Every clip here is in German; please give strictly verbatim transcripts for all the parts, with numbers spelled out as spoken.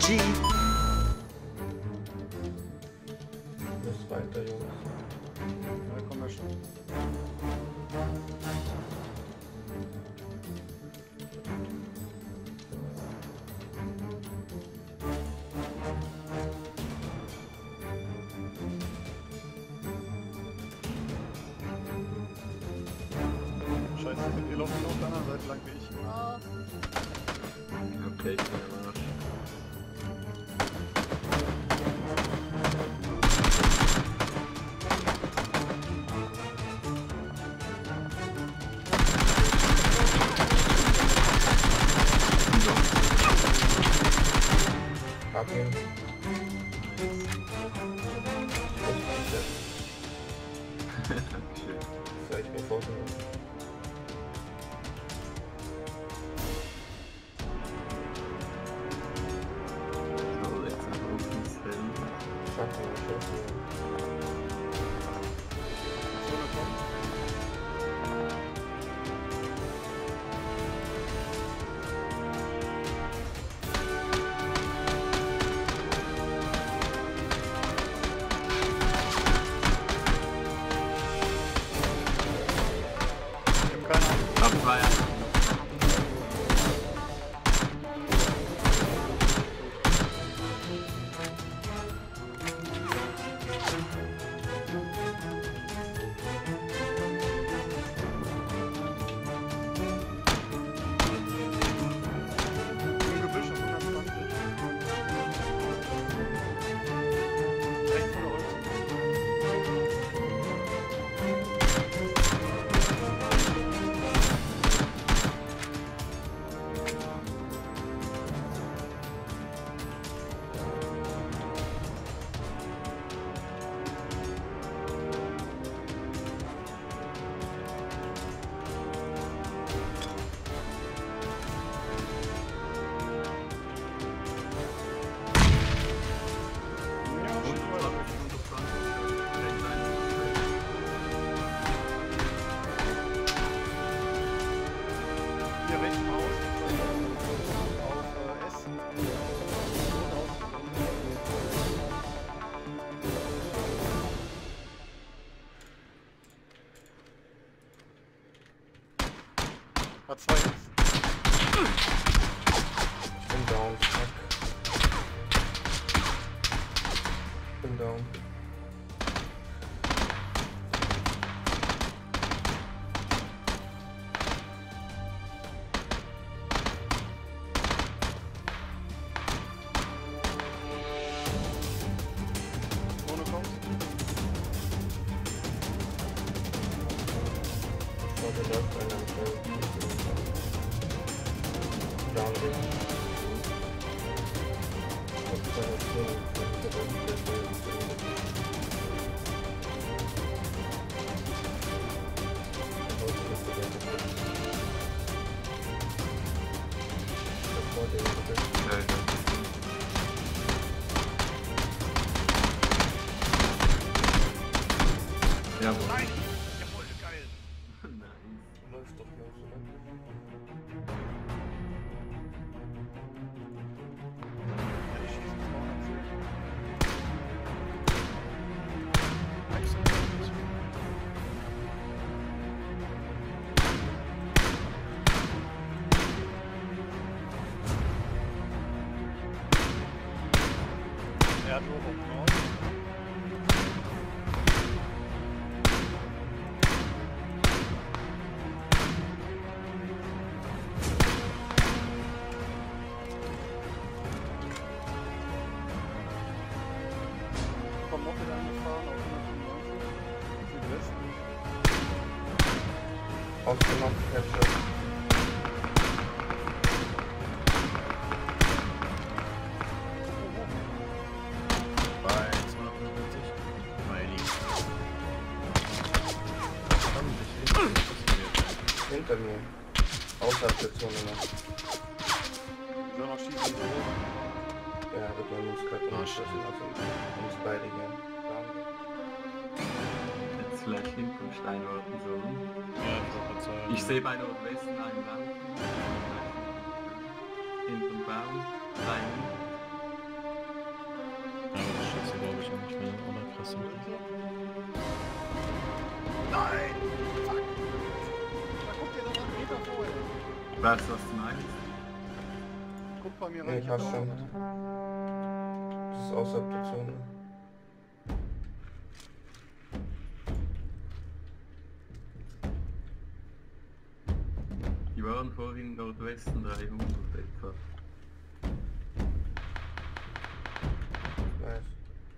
G. Muss weiter, Jungs. Ja, komm ja schon. Scheiße, ihr lauft nur auf der anderen Seite lang wie ich. Ah. Okay, ich bin am Arsch. Hab ihn. Dankeschön. Soll ich mir vorstellen? So, jetzt einfach auf den Film. Schaffen wir schon. Ab zwei. Im Gebüsch auf hundertzwanzig. Rechts von der Holz. Hier rechts Maus. Auf äh, S. Hat zwei jetzt. Ich bin down, fuck. Ich bin down. Ohne kommt. Vor mir läuft einer im Feld. Down, Digga. Das ist eine Option. Das ist eine Option. Vor dem Gebüsch. Ja, ja. Jawohl. Nein! Jawohl, geil! Nice. Läuft doch noch so, ne? Ja, die schießen zweihundertzehn. Er hat hoch auf Nord. Komm noch wieder angefahren auf hundertfünfundneunzig. Südwesten. Ausgemacht, Headshot. Bei zweihundertfünfundfünfzig. Bei links. Hinter mir. Außerhalb der Zone noch. Soll noch schießen. Ja, aber du musst gerade Ah, noch shit. schießen. Also, du musst beide gehen. Jetzt vielleicht hinten Steinwarten so. Ja, ich wollte gerade sagen. Ich sehe bei Nordwesten einen Land. Hinten Baum. Rein. ich auch nicht mehr oder krass. Nein! Fuck! Da guckt ihr doch einen Meter vorher. Weißt du, was du meinst? Guck bei mir rein. Nee, ich hab hasse da schon. auch- Das ist außerhalb der Zone. Die waren vorhin Nordwesten dreihundert etwa. Nice.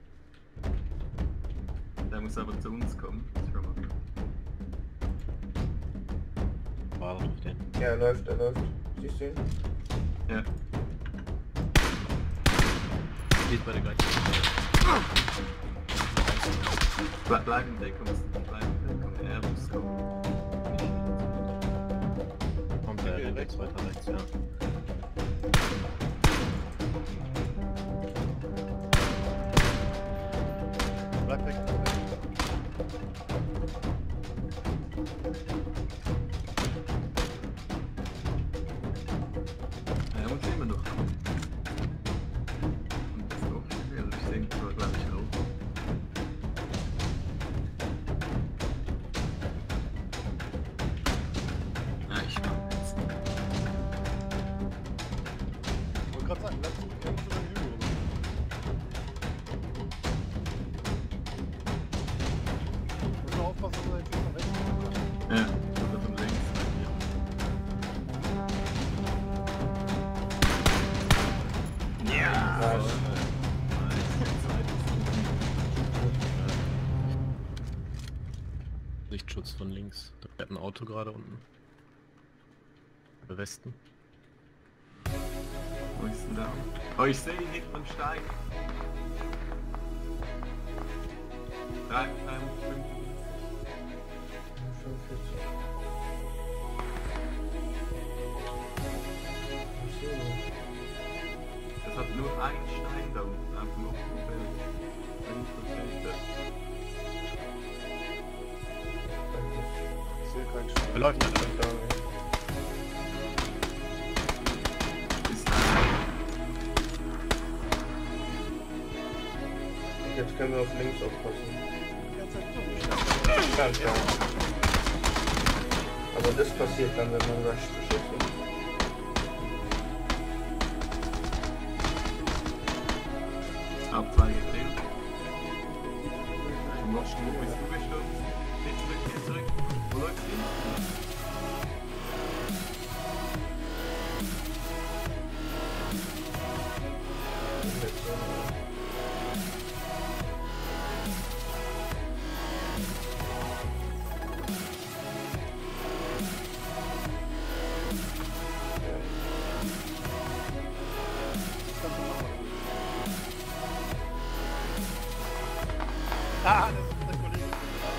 Der muss aber zu uns kommen. Das ist schon mal gut. War auf den. Ja, er läuft, er läuft. Siehst du ihn? Ja. Steht bei der gleichen. Ble bleib in Deckung, bleib in Deckung. Er muss kommen. Kommt der rennt jetzt weiter rechts, ja. Bleib weg. Er muss immer noch kommen. Und das auch nicht mehr. Ich denke, das war glaube ich rot. Ja, ich mach jetzt. Ich wollte gerade sagen, lass uns irgendwo zu deinem Hügel rüber. Muss nur aufpassen, dass er jetzt nicht von rechts kommt. Ja, oder von links. Ja. Nice. Lichtschutz von links. Da fährt ein Auto gerade unten. Bei Westen. Wo ist denn da? Oh, ich sehe ihn hinten am Stein. drei, drei, fünf. fünfundvierzig. Ich sehe ihn. Das hat nur einen Stein da unten auf dem offenen Feld. fünf Prozent. Ich sehe keinen Stein. Er läuft, er läuft. Ist Jetzt können wir auf links aufpassen. Die ganze Zeit so gestanden. Ganz ja. Aber das passiert dann, wenn man rusht zu schützen. ab zwei gekillt. Du machst nur bis du gestürzt. Geh zurück, geh zurück. Wo läuft die? Ah, das ist der Kollege.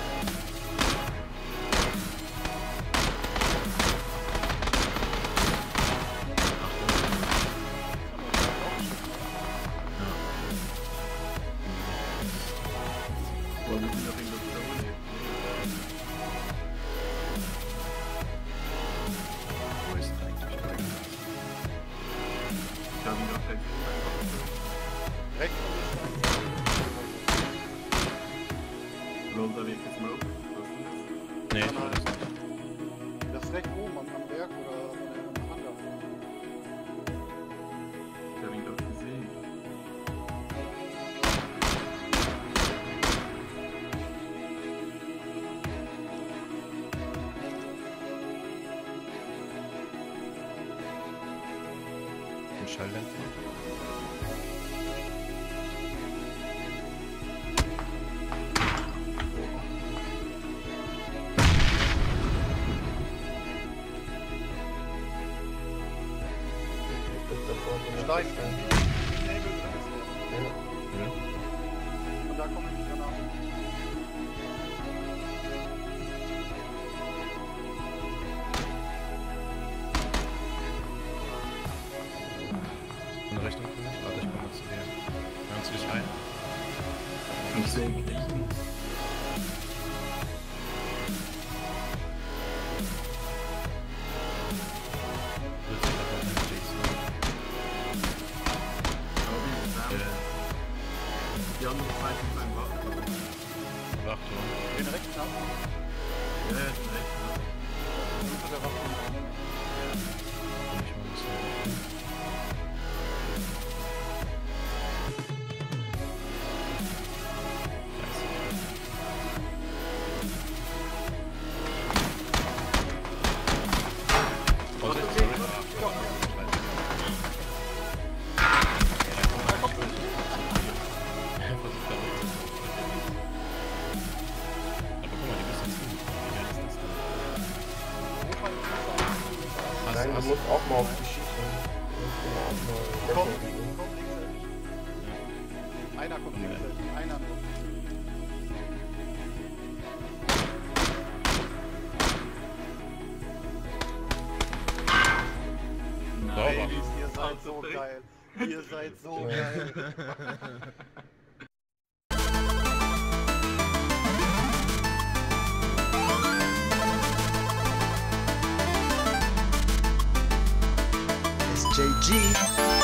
Boah, wir sind noch in der Zone. Wo ist er eigentlich? Ich habe ihn auf rechts einfach Rechts von der so. Rollt da wirklich Smoke? Was ist denn das? Nee, Nein, nein. Das ist recht oben am, am Berg oder am Hangar. Ich habe ihn doch gesehen. ein Schalldämpfer. Stein. Nebel drin ist der. Ja. Und da komme ich danach. Eine Rechnung für mich? Warte, ich komme mal zu dir. Kannst du dich ein? Ich sehe ihn nicht. Willst du einfach nicht stehst, ne? Aber wie ist es da? Äh, Die anderen zwei sind Den rechten ab. Ja, ist recht. Unter der Waffe. Komm ich mal ein bisschen. Vorsicht, sorry. Nein, du musst auch mal auf die schießen. Du musst immer auch mal Komm, Deckung geben. komm, links. Einer kommt links. Einer nur. Nein, Ihr seid so geil. Ihr seid so geil. J G.